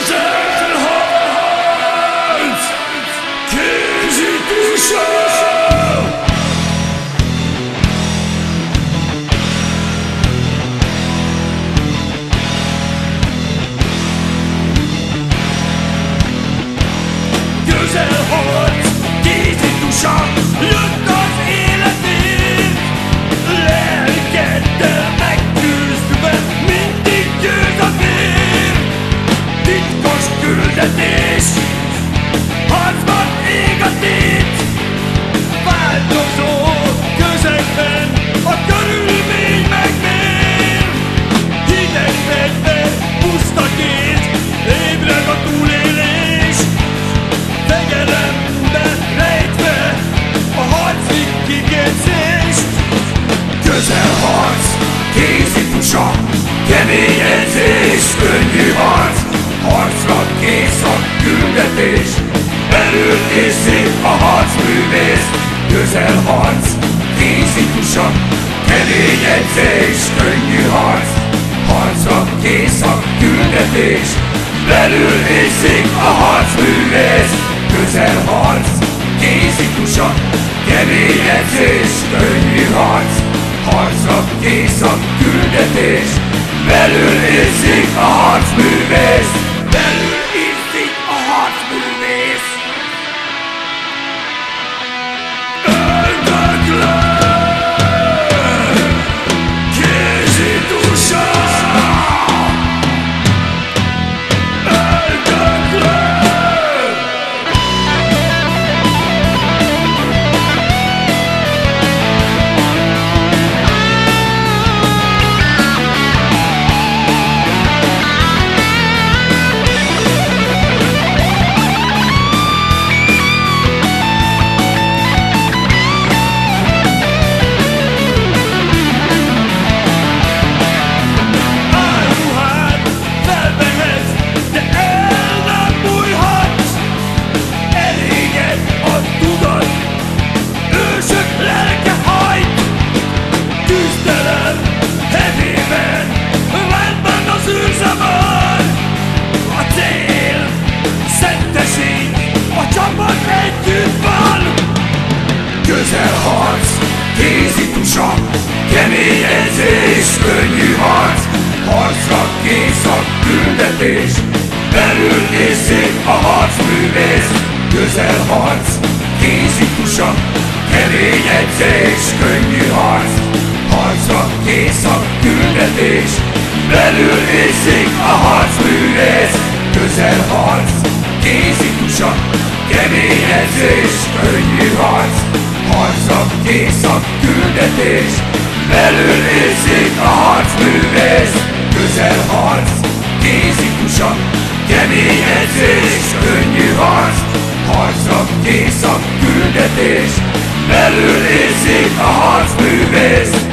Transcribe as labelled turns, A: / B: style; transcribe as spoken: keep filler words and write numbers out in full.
A: Közelharc, kézitusa. Közelharc, kézitusa, jött az életért. Lelkeddel megküzdve mindig győz a vér. Titkos küldetés, harcban ég a tét. Változó közegben a körülmény megmér. Hideg fegyver, puszta kéz, ébred a túlélés. Fegyelembe rejtve a harcig kiképzést. Közelharc, kézitusa, kemény edzés, könnyű harc. Harcra kész a küldetés, belül és szép a harcművész. Közelharc, kézitusa, kemény edzés, könnyű harc. Harcra kész a küldetés, belül és szép a harcművész. Közelharc, kézitusa, kemény edzés, könnyű harc. Harcra kész a küldetés, belül és szép a harcművész. Belül és szép a harcművész. Öldöklő kézitusa. Közelharc, kézitusa, kemény edzés, könnyű harc. Harcra kész a küldetés, belül és szép a harcművész. Közelharc, kézitusa, kemény edzés, könnyű harc. Harcra kész a küldetés, belül és szép a harcművész. Közelharc, kézitusa, kemény edzés, könnyű harc. Harcra kész a küldetés, belül és szép a harcművész. Közelharc, kézitusa, kemény edzés, könnyű harc. Harcra kész a küldetés, belül és szép a harcművész.